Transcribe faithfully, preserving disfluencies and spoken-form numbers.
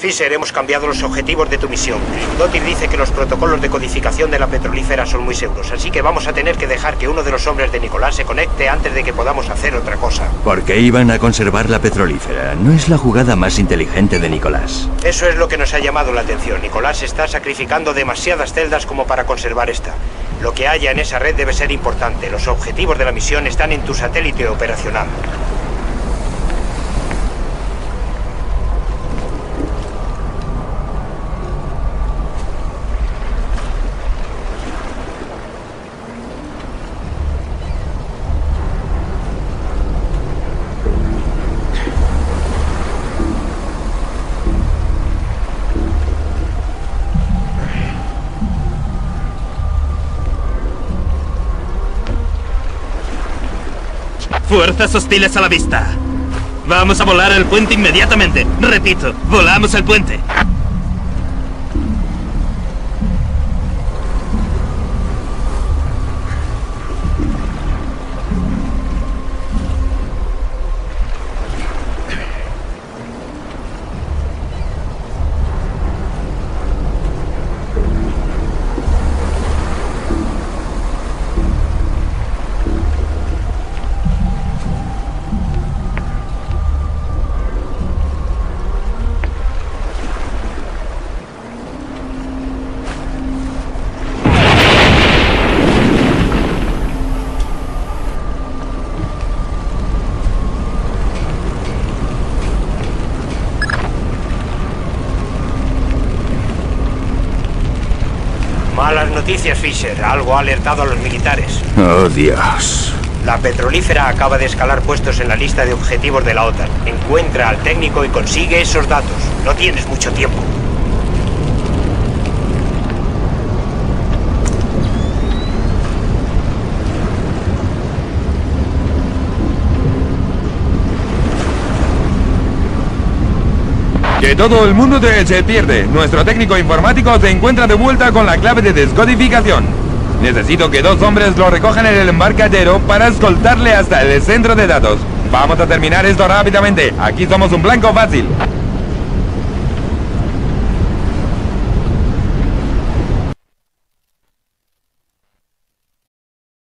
Fisher, hemos cambiado los objetivos de tu misión. Dottir dice que los protocolos de codificación de la petrolífera son muy seguros, así que vamos a tener que dejar que uno de los hombres de Nicolás se conecte antes de que podamos hacer otra cosa. ¿Por qué iban a conservar la petrolífera? No es la jugada más inteligente de Nicolás. Eso es lo que nos ha llamado la atención. Nicolás está sacrificando demasiadas celdas como para conservar esta. Lo que haya en esa red debe ser importante. Los objetivos de la misión están en tu satélite operacional. Fuerzas hostiles a la vista. Vamos a volar el puente inmediatamente. Repito, volamos el puente. Malas noticias, Fisher. Algo ha alertado a los militares. Oh, Dios. La petrolífera acaba de escalar puestos en la lista de objetivos de la OTAN. Encuentra al técnico y consigue esos datos. No tienes mucho tiempo. Que todo el mundo te se pierde. Nuestro técnico informático se encuentra de vuelta con la clave de descodificación. Necesito que dos hombres lo recojan en el embarcadero para escoltarle hasta el centro de datos. Vamos a terminar esto rápidamente. Aquí somos un blanco fácil.